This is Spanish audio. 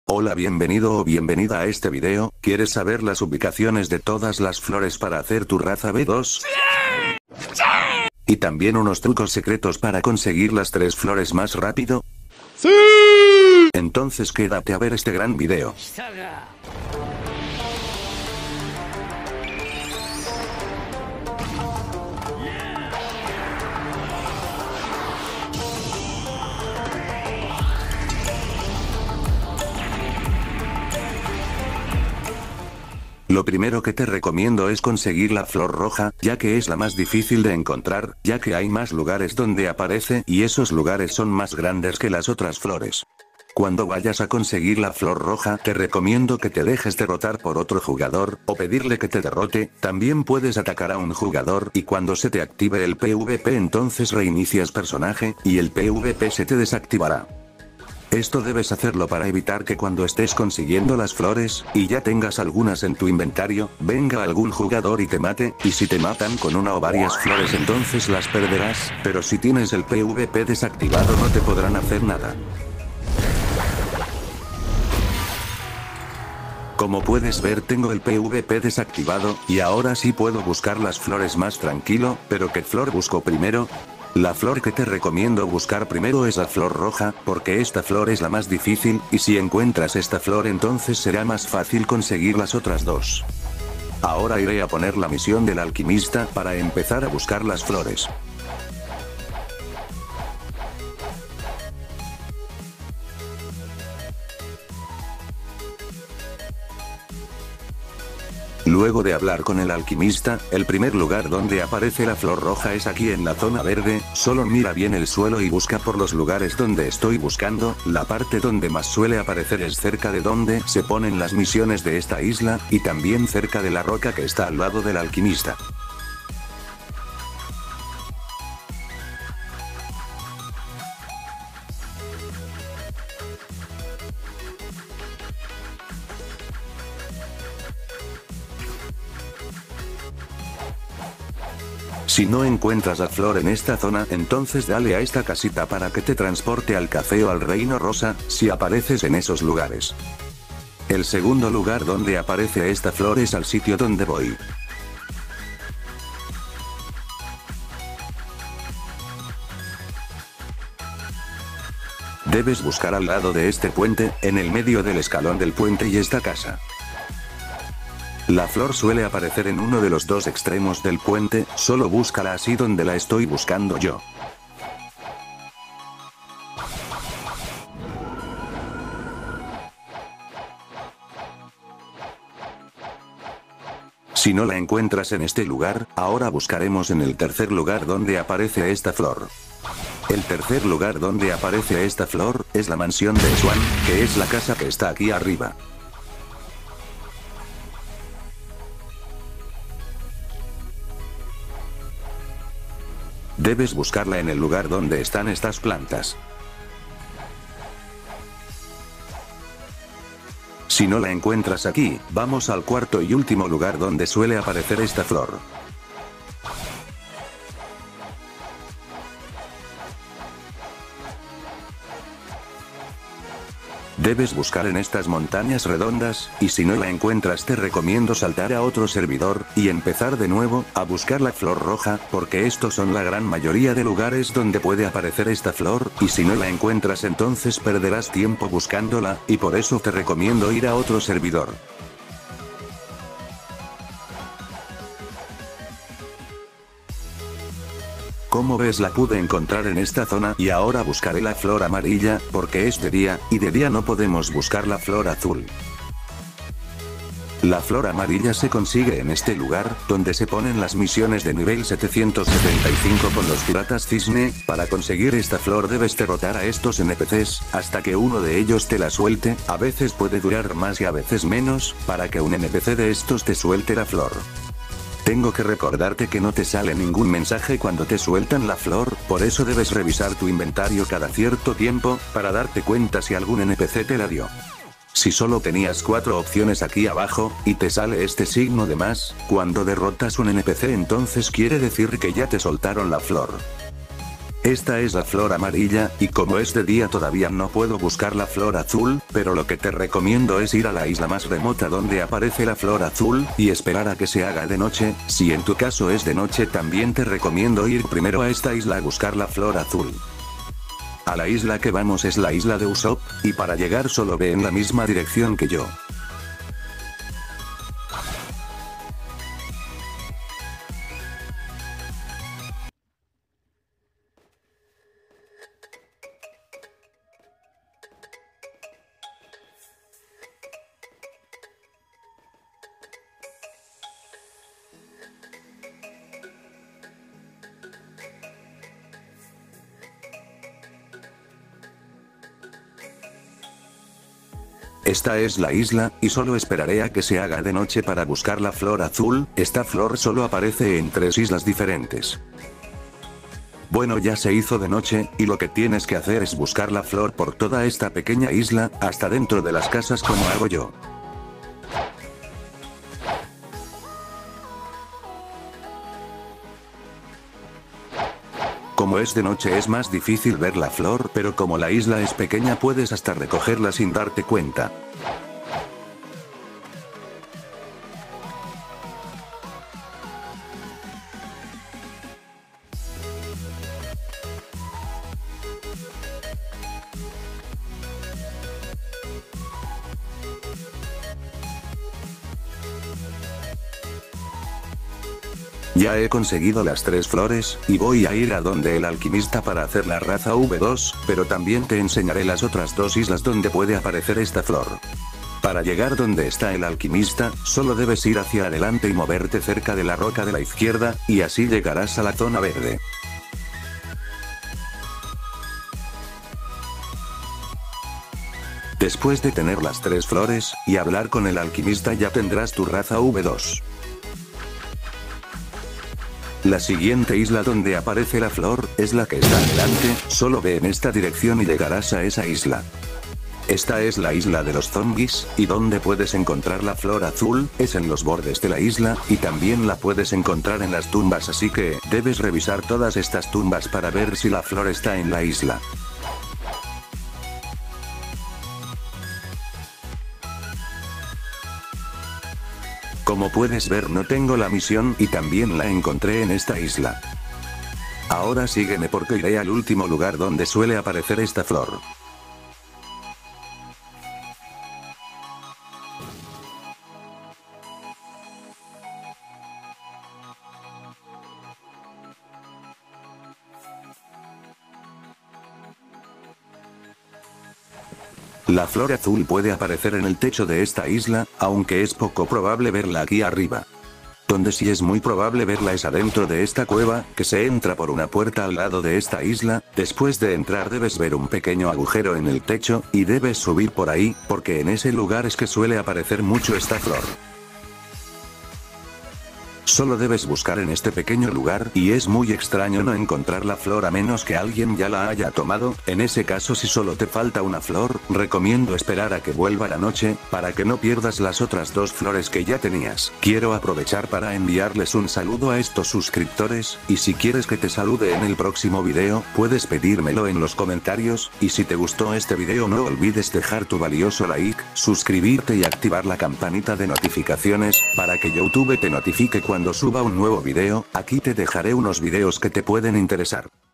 Hola, bienvenido o bienvenida a este video. ¿Quieres saber las ubicaciones de todas las flores para hacer tu raza B2? Y también unos trucos secretos para conseguir las 3 flores más rápido. ¡Sí! Entonces quédate a ver este gran video. Lo primero que te recomiendo es conseguir la flor roja, ya que es la más difícil de encontrar, ya que hay más lugares donde aparece y esos lugares son más grandes que las otras flores. Cuando vayas a conseguir la flor roja, te recomiendo que te dejes derrotar por otro jugador, o pedirle que te derrote. También puedes atacar a un jugador y cuando se te active el PvP entonces reinicias personaje, y el PvP se te desactivará. Esto debes hacerlo para evitar que cuando estés consiguiendo las flores, y ya tengas algunas en tu inventario, venga algún jugador y te mate, y si te matan con una o varias flores entonces las perderás, pero si tienes el PvP desactivado no te podrán hacer nada. Como puedes ver tengo el PvP desactivado, y ahora sí puedo buscar las flores más tranquilo, pero ¿qué flor busco primero? La flor que te recomiendo buscar primero es la flor roja, porque esta flor es la más difícil, y si encuentras esta flor entonces será más fácil conseguir las otras 2. Ahora iré a poner la misión del alquimista para empezar a buscar las flores. Luego de hablar con el alquimista, el primer lugar donde aparece la flor roja es aquí en la zona verde. Solo mira bien el suelo y busca por los lugares donde estoy buscando. La parte donde más suele aparecer es cerca de donde se ponen las misiones de esta isla, y también cerca de la roca que está al lado del alquimista. Si no encuentras la flor en esta zona, entonces dale a esta casita para que te transporte al café o al reino rosa, si apareces en esos lugares. El segundo lugar donde aparece esta flor es al sitio donde voy. Debes buscar al lado de este puente, en el medio del escalón del puente y esta casa. La flor suele aparecer en uno de los 2 extremos del puente, solo búscala así donde la estoy buscando yo. Si no la encuentras en este lugar, ahora buscaremos en el tercer lugar donde aparece esta flor. El tercer lugar donde aparece esta flor, es la mansión de Swan, que es la casa que está aquí arriba. Debes buscarla en el lugar donde están estas plantas. Si no la encuentras aquí, vamos al cuarto y último lugar donde suele aparecer esta flor. Debes buscar en estas montañas redondas, y si no la encuentras te recomiendo saltar a otro servidor, y empezar de nuevo, a buscar la flor roja, porque estos son la gran mayoría de lugares donde puede aparecer esta flor, y si no la encuentras entonces perderás tiempo buscándola, y por eso te recomiendo ir a otro servidor. Como ves la pude encontrar en esta zona y ahora buscaré la flor amarilla, porque es de día, y de día no podemos buscar la flor azul. La flor amarilla se consigue en este lugar, donde se ponen las misiones de nivel 775 con los piratas cisne. Para conseguir esta flor debes derrotar a estos NPCs, hasta que uno de ellos te la suelte. A veces puede durar más y a veces menos, para que un NPC de estos te suelte la flor. Tengo que recordarte que no te sale ningún mensaje cuando te sueltan la flor, por eso debes revisar tu inventario cada cierto tiempo, para darte cuenta si algún NPC te la dio. Si solo tenías 4 opciones aquí abajo, y te sale este signo de más, cuando derrotas un NPC entonces quiere decir que ya te soltaron la flor. Esta es la flor amarilla, y como es de día todavía no puedo buscar la flor azul, pero lo que te recomiendo es ir a la isla más remota donde aparece la flor azul, y esperar a que se haga de noche. Si en tu caso es de noche también te recomiendo ir primero a esta isla a buscar la flor azul. A la isla que vamos es la isla de Usopp, y para llegar solo ve en la misma dirección que yo. Esta es la isla, y solo esperaré a que se haga de noche para buscar la flor azul. Esta flor solo aparece en 3 islas diferentes. Bueno, ya se hizo de noche, y lo que tienes que hacer es buscar la flor por toda esta pequeña isla, hasta dentro de las casas como hago yo. Como es de noche es más difícil ver la flor, pero como la isla es pequeña puedes hasta recogerla sin darte cuenta. Ya he conseguido las 3 flores, y voy a ir a donde el alquimista para hacer la raza V2, pero también te enseñaré las otras 2 islas donde puede aparecer esta flor. Para llegar donde está el alquimista, solo debes ir hacia adelante y moverte cerca de la roca de la izquierda, y así llegarás a la zona verde. Después de tener las 3 flores, y hablar con el alquimista ya tendrás tu raza V2. La siguiente isla donde aparece la flor, es la que está adelante, solo ve en esta dirección y llegarás a esa isla. Esta es la isla de los zombies, y donde puedes encontrar la flor azul, es en los bordes de la isla, y también la puedes encontrar en las tumbas, así que, debes revisar todas estas tumbas para ver si la flor está en la isla. Como puedes ver no tengo la misión y también la encontré en esta isla. Ahora sígueme porque iré al último lugar donde suele aparecer esta flor. La flor azul puede aparecer en el techo de esta isla, aunque es poco probable verla aquí arriba. Donde sí es muy probable verla es adentro de esta cueva, que se entra por una puerta al lado de esta isla. Después de entrar debes ver un pequeño agujero en el techo, y debes subir por ahí, porque en ese lugar es que suele aparecer mucho esta flor. Solo debes buscar en este pequeño lugar, y es muy extraño no encontrar la flor a menos que alguien ya la haya tomado. En ese caso, si solo te falta una flor, recomiendo esperar a que vuelva la noche, para que no pierdas las otras 2 flores que ya tenías. Quiero aprovechar para enviarles un saludo a estos suscriptores, y si quieres que te salude en el próximo video, puedes pedírmelo en los comentarios, y si te gustó este video no olvides dejar tu valioso like, suscribirte y activar la campanita de notificaciones, para que YouTube te notifique cuando suba un nuevo video. Aquí te dejaré unos videos que te pueden interesar.